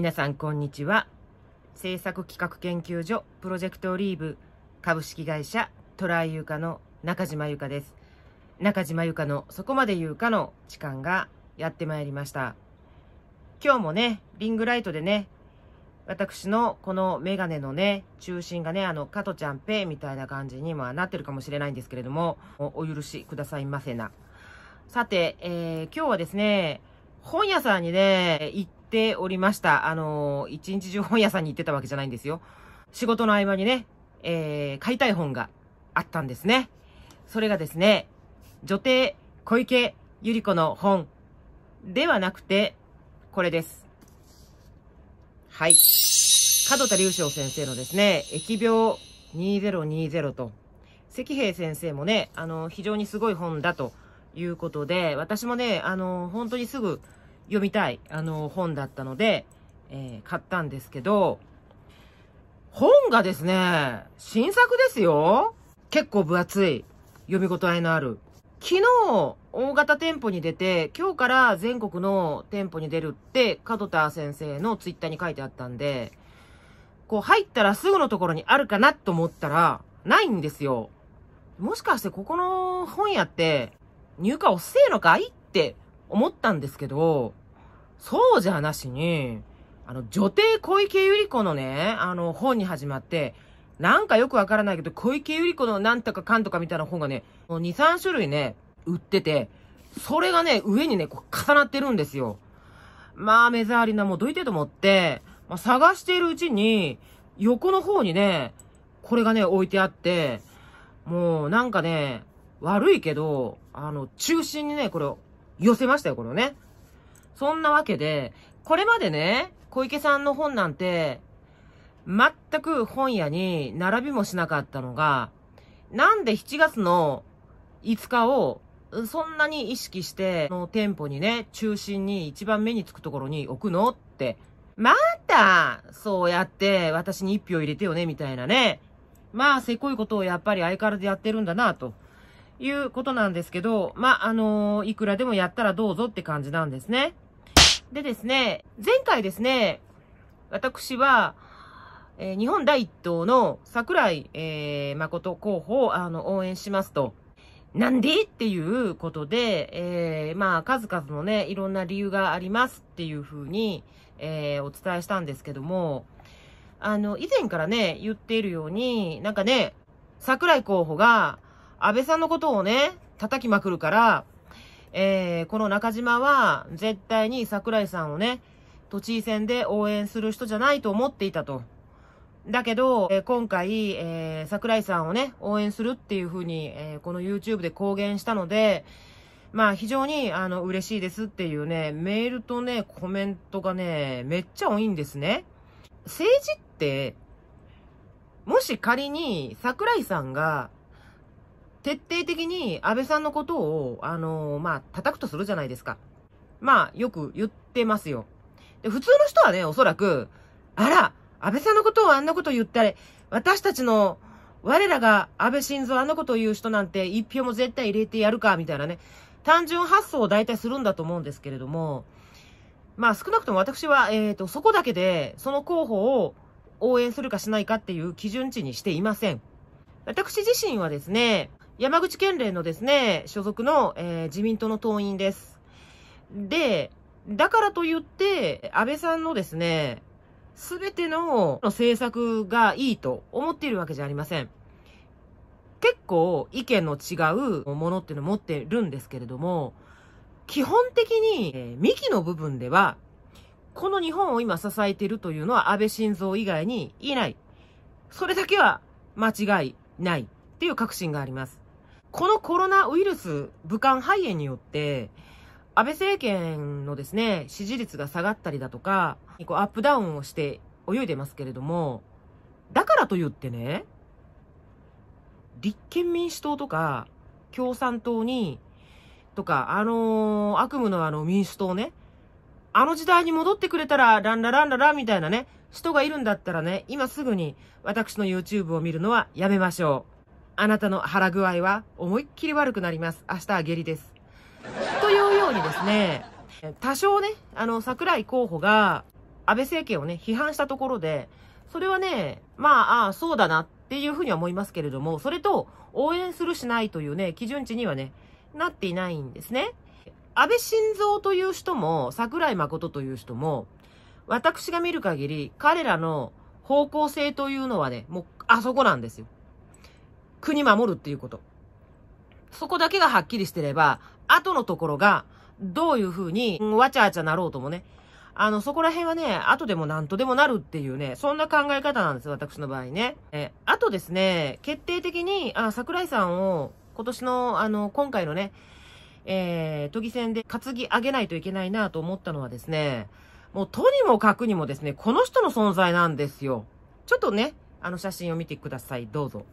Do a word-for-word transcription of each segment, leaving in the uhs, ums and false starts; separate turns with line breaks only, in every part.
皆さんこんにちは。制作企画研究所プロジェクトオリーブ株式会社トライユカの中島由香です。中島由香のそこまで言うかの時間がやってまいりました。今日もね、リングライトでね、私のこのメガネのね、中心がね、あの、加トちゃんペイみたいな感じにもなってるかもしれないんですけれども、お、お許しくださいませな。さて、えー、今日はですね、本屋さんにね、行っておりました。あの、一日中本屋さんに行ってたわけじゃないんですよ。仕事の合間にね、えー、買いたい本があったんですね。それがですね、女帝小池百合子の本ではなくて、これです。はい。門田隆翔先生のですね、疫病にせんにじゅうと、石平先生もね、あの、非常にすごい本だということで、私もね、あの、本当にすぐ読みたい、あの、本だったので、えー、買ったんですけど、本がですね、新作ですよ。結構分厚い。読み応えのある。昨日、大型店舗に出て、今日から全国の店舗に出るって、門田先生のツイッターに書いてあったんで、こう入ったらすぐのところにあるかなと思ったら、ないんですよ。もしかしてここの本屋って、入荷遅えのかいって思ったんですけど、そうじゃなしに、あの、女帝小池百合子のね、あの、本に始まって、なんかよくわからないけど、小池百合子のなんとかかんとかみたいな本がね、もうに、さん種類ね、売ってて、それがね、上にね、こう重なってるんですよ。まあ、目障りなもうどいてと思って、まあ、探しているうちに、横の方にね、これがね、置いてあって、もうなんかね、悪いけど、あの、中心にね、これを寄せましたよ、これをね。そんなわけで、これまでね、小池さんの本なんて、全く本屋に並びもしなかったのが、なんでしちがつのいつかをそんなに意識して、の店舗にね、中心に一番目につくところに置くのって、また、そうやって私に一票入れてよね、みたいなね。まあ、せこいことをやっぱり相変わらずやってるんだな、ということなんですけど、まあ、あのー、いくらでもやったらどうぞって感じなんですね。でですね、前回ですね、私は、えー、日本第一党の桜井、えー、誠候補をあの応援しますと。なんでっていうことで、えー、まあ、数々のね、いろんな理由がありますっていうふうに、えー、お伝えしたんですけども、あの、以前からね、言っているように、なんかね、桜井候補が安倍さんのことをね、叩きまくるから、えー、この中島は絶対に桜井さんをね、都知事選で応援する人じゃないと思っていたと。だけど、えー、今回、えー、桜井さんをね、応援するっていうふうに、えー、この YouTube で公言したので、まあ非常にあの嬉しいですっていうね、メールとね、コメントがね、めっちゃ多いんですね。政治って、もし仮に桜井さんが、徹底的に安倍さんのことを、あのー、まあ、叩くとするじゃないですか。まあ、よく言ってますよ。で、普通の人はね、おそらく、あら、安倍さんのことをあんなこと言ったら、私たちの、我らが安倍晋三あんなことを言う人なんて一票も絶対入れてやるか、みたいなね、単純発想を大体するんだと思うんですけれども、まあ少なくとも私は、えっと、そこだけで、その候補を応援するかしないかっていう基準値にしていません。私自身はですね、山口県連のですね、所属の、えー、自民党の党員です。で、だからといって、安倍さんのですね、すべての政策がいいと思っているわけじゃありません。結構意見の違うものっていうのを持ってるんですけれども、基本的に、えー、幹の部分では、この日本を今支えているというのは安倍晋三以外にいない。それだけは間違いないっていう確信があります。このコロナウイルス武漢肺炎によって、安倍政権のですね、支持率が下がったりだとか、こうアップダウンをして泳いでますけれども、だからといってね、立憲民主党とか共産党に、とか、あのー、悪夢のあの民主党ね、あの時代に戻ってくれたら、ランラランララみたいなね、人がいるんだったらね、今すぐに私の YouTube を見るのはやめましょう。あなたの腹具合は思いっきり悪くなります。明日は下痢です。というようにですね、多少ね、あの、桜井候補が、 安倍政権をね、批判したところで、それはね、まあ、ああ、そうだなっていうふうには思いますけれども、それと応援するしないというね、基準値にはね、なっていないんですね。安倍晋三という人も、桜井誠という人も、私が見る限り、彼らの方向性というのはね、もう、あそこなんですよ。国守るっていうこと。そこだけがはっきりしてれば、後のところが、どういうふうに、わちゃわちゃなろうともね、あの、そこら辺はね、後でも何とでもなるっていうね、そんな考え方なんですよ、私の場合ね。え、あとですね、決定的に、あ、桜井さんを、今年の、あの、今回のね、えー、都議選で担ぎ上げないといけないなと思ったのはですね、もうとにもかくにもですね、この人の存在なんですよ。ちょっとね、あの写真を見てください。どうぞ。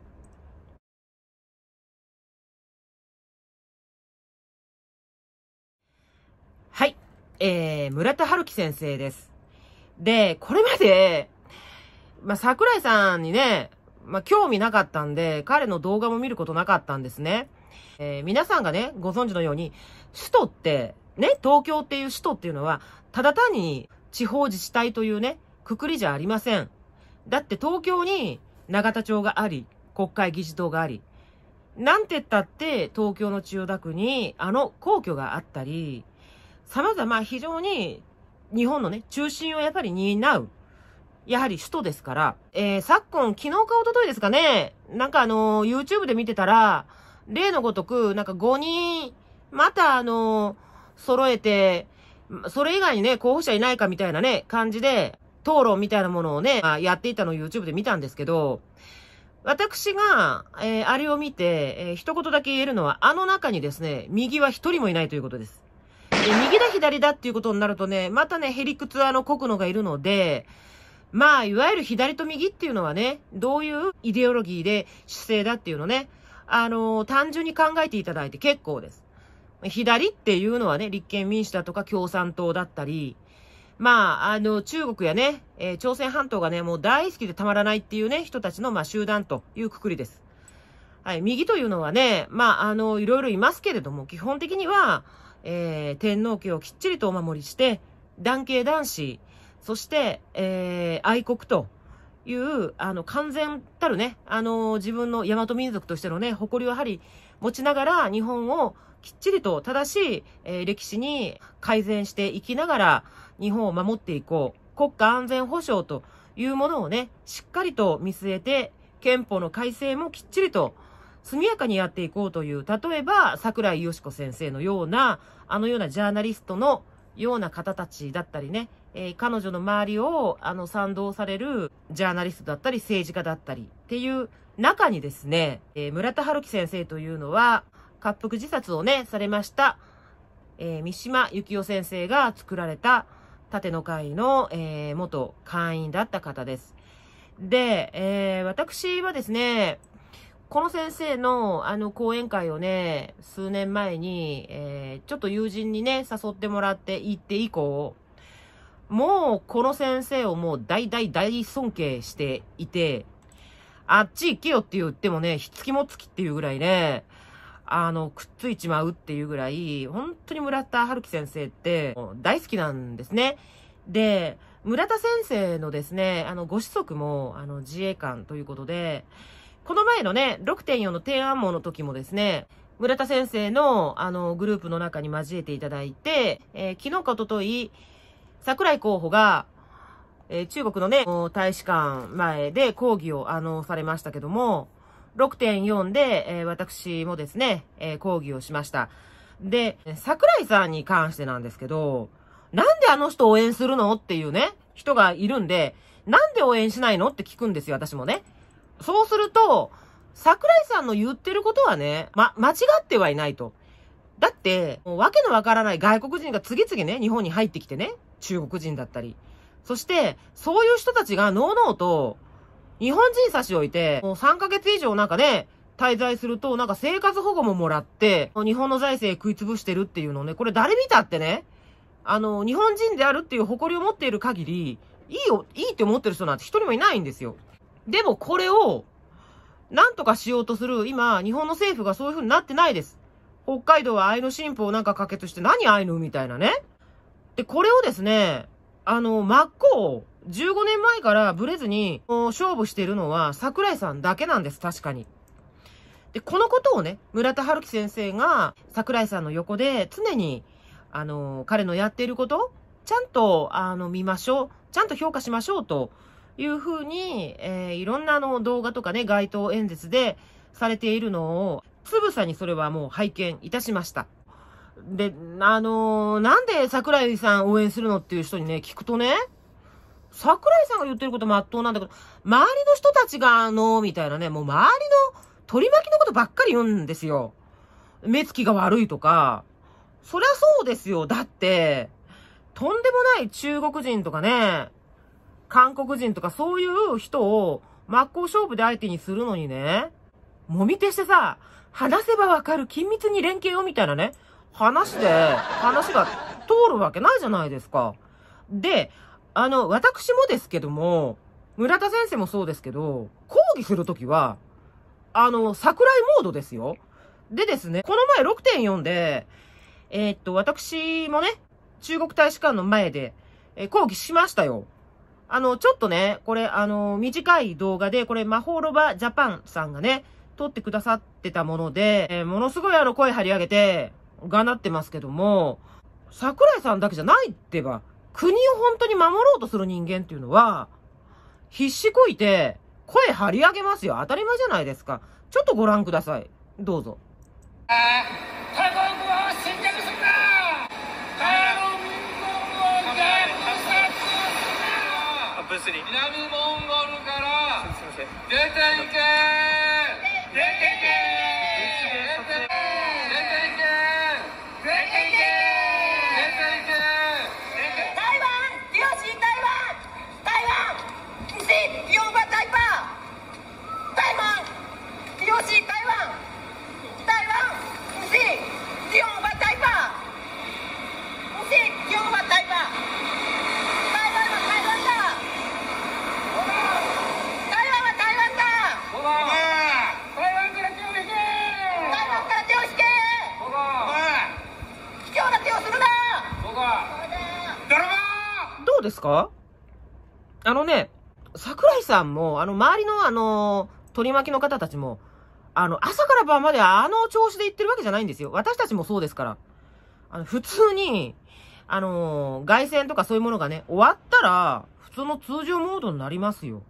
はい。えー、村田春樹先生です。で、これまで、まあ、桜井さんにね、まあ、興味なかったんで、彼の動画も見ることなかったんですね。えー、皆さんがね、ご存知のように、首都って、ね、東京っていう首都っていうのは、ただ単に地方自治体というね、くくりじゃありません。だって東京に永田町があり、国会議事堂があり、なんて言ったって東京の千代田区にあの皇居があったり、様々非常に日本のね、中心をやっぱり担う。やはり首都ですから、えー、昨今、昨日か一昨日ですかね、なんかあのー、YouTube で見てたら、例のごとく、なんかごにん、またあのー、揃えて、それ以外にね、候補者いないかみたいなね、感じで、討論みたいなものをね、やっていたのを YouTube で見たんですけど、私が、えー、あれを見て、えー、一言だけ言えるのは、あの中にですね、右は一人もいないということです。で、右だ左だっていうことになるとね、またね、へりくつあの、こくのがいるので、まあ、いわゆる左と右っていうのはね、どういうイデオロギーで姿勢だっていうのね、あのー、単純に考えていただいて結構です。左っていうのはね、立憲民主だとか共産党だったり、まあ、あの、中国やね、えー、朝鮮半島がね、もう大好きでたまらないっていうね、人たちの、まあ、集団というくくりです。はい、右というのはね、まあ、あの、いろいろいますけれども、基本的には、えー、天皇家をきっちりとお守りして、男系男子、そして、えー、愛国という、あの、完全たるね、あの、自分の大和民族としてのね、誇りをやはり持ちながら、日本をきっちりと正しい、えー、歴史に改善していきながら、日本を守っていこう。国家安全保障というものをね、しっかりと見据えて、憲法の改正もきっちりと速やかにやっていこうという、例えば、桜井よし子先生のような、あのようなジャーナリストのような方たちだったりね、えー、彼女の周りを、あの、賛同されるジャーナリストだったり、政治家だったりっていう中にですね、えー、村田春樹先生というのは、割腹自殺をね、されました、えー、三島由紀夫先生が作られた、盾の会の、えー、元会員だった方です。で、えー、私はですね、この先生のあの講演会をね、数年前に、えー、ちょっと友人にね、誘ってもらって行って以降、もうこの先生をもう大大大尊敬していて、あっち行けよって言ってもね、ひっつきもつきっていうぐらいね、あの、くっついちまうっていうぐらい、本当に村田春樹先生って大好きなんですね。で、村田先生のですね、あの、ご子息も、あの、自衛官ということで、この前のね、ろくてんよん の天安門の時もですね、村田先生の、あの、グループの中に交えていただいて、えー、昨日か一昨日、桜井候補が、えー、中国のね、大使館前で講義を、あの、されましたけども、ろくてんよん で、えー、私もですね、えー、講義をしました。で、桜井さんに関してなんですけど、なんであの人応援するのっていうね、人がいるんで、なんで応援しないのって聞くんですよ、私もね。そうすると、桜井さんの言ってることはね、ま、間違ってはいないと。だって、もうわけのわからない外国人が次々ね、日本に入ってきてね、中国人だったり。そして、そういう人たちがのうのうと、日本人差し置いて、もうさんかげつ以上なんかね、滞在すると、なんか生活保護ももらって、日本の財政食いつぶしてるっていうのをね、これ誰見たってね、あの、日本人であるっていう誇りを持っている限り、いいよ、いいって思ってる人なんて一人もいないんですよ。でもこれを、なんとかしようとする、今、日本の政府がそういう風になってないです。北海道はアイヌ新法をなんか可決して、何アイヌみたいなね。で、これをですね、 あの、真っ向、じゅうごねんまえからブレずに勝負してるのは桜井さんだけなんです、確かに。で、このことをね、村田春樹先生が桜井さんの横で常に、あの、彼のやっていること、ちゃんと、あの、見ましょう。ちゃんと評価しましょうというふうに、えー、いろんなあの動画とかね、街頭演説でされているのを、つぶさにそれはもう拝見いたしました。で、あのー、なんで桜井さん応援するのっていう人にね、聞くとね、桜井さんが言ってることまっとうなんだけど、周りの人たちがあの、みたいなね、もう周りの取り巻きのことばっかり言うんですよ。目つきが悪いとか。そりゃそうですよ。だって、とんでもない中国人とかね、韓国人とかそういう人を真っ向勝負で相手にするのにね、もみ手してさ、話せばわかる緊密に連携をみたいなね、話で、話が通るわけないじゃないですか。で、あの、私もですけども、村田先生もそうですけど、講義するときは、あの、桜井モードですよ。でですね、この前 ろくてんよん で、えー、っと、私もね、中国大使館の前で、えー、講義しましたよ。あの、ちょっとね、これ、あの、短い動画で、これ、マホロバジャパンさんがね、撮ってくださってたもので、えー、ものすごいあの、声張り上げて、がなってますけども、桜井さんだけじゃないってば、国を本当に守ろうとする人間っていうのは、必死こいて、声張り上げますよ。当たり前じゃないですか。ちょっとご覧ください。どうぞ。
台湾は侵略するな。台湾民族を虐殺するな。ブースに南モンゴルから出ていけ。出ていけ。出ていけ。出ていけ。出ていけ。台湾、漁師台湾。台湾、是用吧台湾。台湾、漁師台湾。台湾。不是用吧台湾，不是用吧台湾，台湾は台湾だ，台湾は台湾だ，台湾から手を引け、台湾から手を引け、卑怯な手をするな、
どうですか？あのね、桜井さんも、あの、周りのあの、取り巻きの方たちも、あの、朝から晩まであの調子で言ってるわけじゃないんですよ。私たちもそうですから。あの、普通に、あのー、凱旋とかそういうものがね、終わったら、普通の通常モードになりますよ。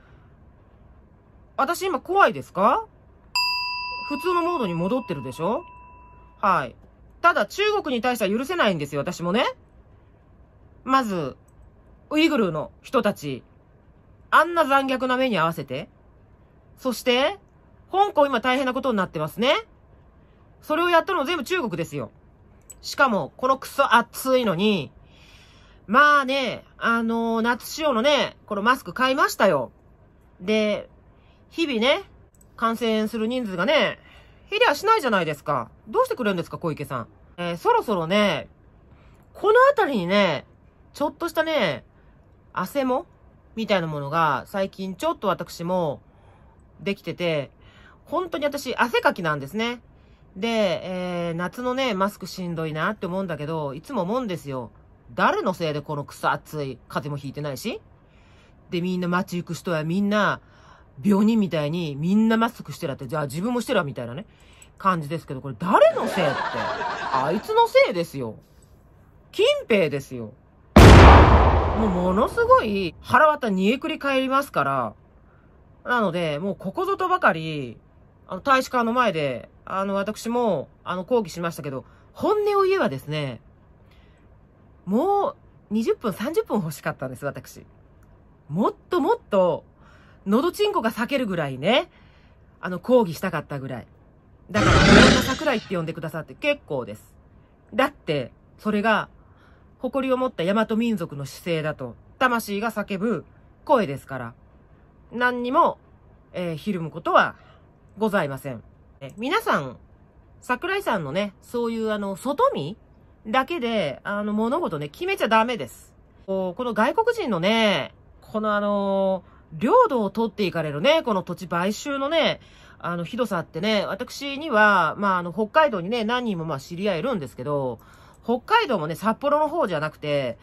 私今怖いですか？普通のモードに戻ってるでしょ？はい。ただ中国に対しては許せないんですよ、私もね。まず、ウイグルの人たち、あんな残虐な目に合わせて、そして、香港今大変なことになってますね。それをやったの全部中国ですよ。しかも、このクソ暑いのに、まあね、あのー、夏仕様のね、このマスク買いましたよ。で、日々ね、感染する人数がね、減りゃしないじゃないですか。どうしてくれるんですか、小池さん。えー、そろそろね、このあたりにね、ちょっとしたね、汗もみたいなものが最近ちょっと私もできてて、本当に私、汗かきなんですね。で、えー、夏のね、マスクしんどいなって思うんだけど、いつも思うんですよ。誰のせいでこの草暑い風邪もひいてないし。で、みんな街行く人はみんな、病人みたいにみんなマスクしてらって、じゃあ自分もしてらみたいなね、感じですけど、これ誰のせいって。あいつのせいですよ。金兵ですよ。もうものすごい腹渡煮えくり返りますから。なので、もうここぞとばかり、あの、大使館の前で、あの、私も、あの、抗議しましたけど、本音を言えばですね、もう、にじゅっぷん、さんじゅっぷん欲しかったんです、私。もっともっと、のどちんこが裂けるぐらいね、あの、抗議したかったぐらい。だから、いろんな桜井って呼んでくださって結構です。だって、それが、誇りを持った大和民族の姿勢だと、魂が叫ぶ声ですから、何にも、えー、ひるむことは、ございません。え皆さん、桜井さんのね、そういうあの、外見だけで、あの、物事ね、決めちゃダメです。この外国人のね、このあの、領土を取っていかれるね、この土地買収のね、あの、ひどさってね、私には、まあ、あの、北海道にね、何人もまあ知り合いいるんですけど、北海道もね、札幌の方じゃなくて、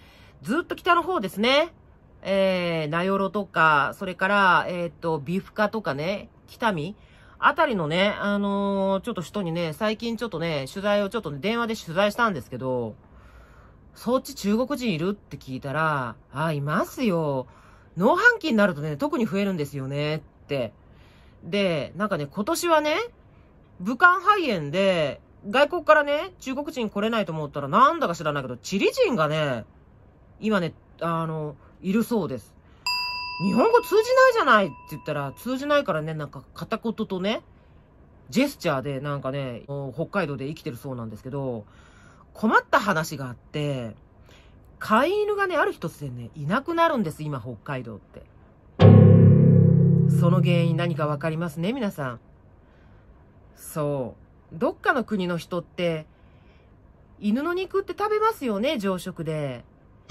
ずっと北の方ですね。えー、名寄とか、それから、えっと、美深とかね、北見あたりのね、あのー、ちょっと人にね、最近ちょっとね、取材をちょっと、ね、電話で取材したんですけど、そっち中国人いるって聞いたら、あ、いますよ。農繁期になるとね、特に増えるんですよねって。で、なんかね、今年はね、武漢肺炎で、外国からね、中国人来れないと思ったら、なんだか知らないけど、チリ人がね、今ね、あの、いるそうです。日本語通じないじゃないって言ったら、通じないからね、なんか片言とね、ジェスチャーでなんかね、北海道で生きてるそうなんですけど、困った話があって、飼い犬がね、ある日突然ね、いなくなるんです、今北海道って。その原因何かわかりますね、皆さん。そう。どっかの国の人って、犬の肉って食べますよね、常食で。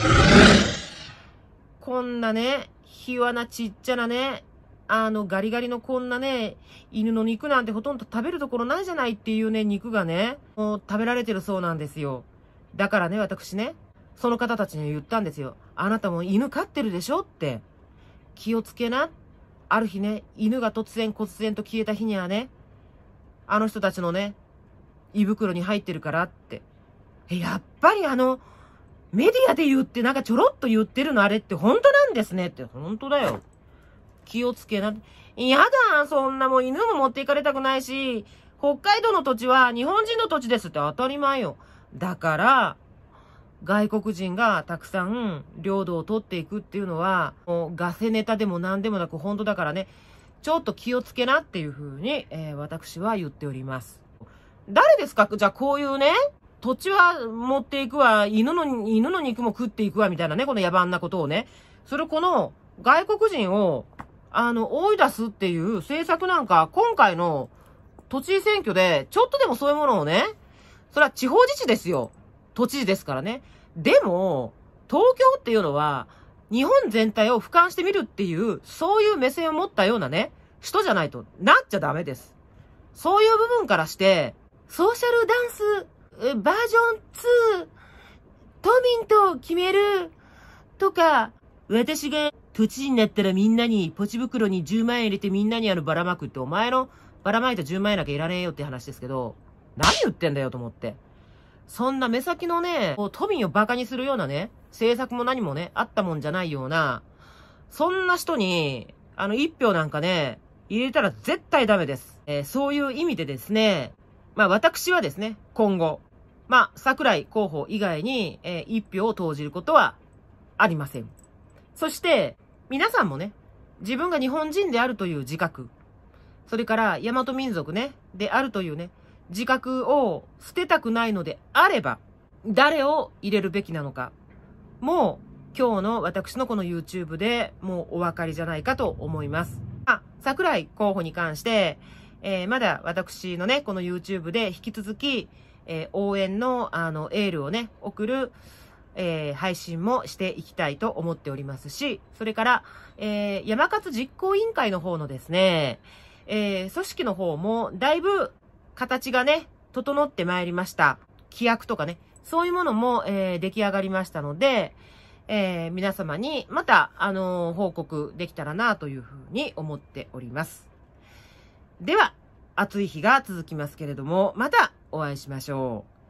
こんなね、ひわなちっちゃなね、あのガリガリのこんなね、犬の肉なんてほとんど食べるところないじゃないっていうね、肉がね、もう食べられてるそうなんですよ。だからね、私ね、その方たちに言ったんですよ。あなたも犬飼ってるでしょって。気をつけな。ある日ね、犬が突然忽然と消えた日にはね、あの人たちのね、胃袋に入ってるからって。え、やっぱりあの、メディアで言ってなんかちょろっと言ってるのあれって本当なんですねって。本当だよ。気をつけな。やだ、そんなもう犬も持っていかれたくないし、北海道の土地は日本人の土地ですって当たり前よ。だから、外国人がたくさん領土を取っていくっていうのは、もうガセネタでも何でもなく本当だからね、ちょっと気をつけなっていうふうに、えー、私は言っております。誰ですか？じゃあこういうね、土地は持っていくわ、犬の、犬の肉も食っていくわ、みたいなね、この野蛮なことをね。それこの外国人を、あの、追い出すっていう政策なんか、今回の都知事選挙で、ちょっとでもそういうものをね、それは地方自治ですよ。都知事ですからね。でも、東京っていうのは、日本全体を俯瞰してみるっていう、そういう目線を持ったようなね、人じゃないとなっちゃダメです。そういう部分からして、ソーシャルダンス、バージョンツー、都民と決める、とか、私が都知事になったらみんなにポチ袋にじゅうまんえん入れてみんなにあのばらまくって、お前のばらまいたじゅうまんえんなんかいらねえよって話ですけど、何言ってんだよと思って。そんな目先のね、都民をバカにするようなね、政策も何もね、あったもんじゃないような、そんな人に、あの一票なんかね、入れたら絶対ダメです。えー、そういう意味でですね、まあ私はですね、今後、まあ桜井候補以外に、えー、一票を投じることはありません。そして、皆さんもね、自分が日本人であるという自覚、それから大和民族ね、であるというね、自覚を捨てたくないのであれば、誰を入れるべきなのか、もう今日の私のこの YouTube でもうお分かりじゃないかと思います。あ、桜井候補に関して、えー、まだ私のね、この YouTube で引き続き、えー、応援のあのエールをね、送る、えー、配信もしていきたいと思っておりますし、それから、えー、山勝実行委員会の方のですね、えー、組織の方もだいぶ形がね、整ってまいりました。規約とかね、そういうものも、えー、出来上がりましたので、えー、皆様にまた、あのー、報告できたらなというふうに思っております。では、暑い日が続きますけれども、またお会いしましょう。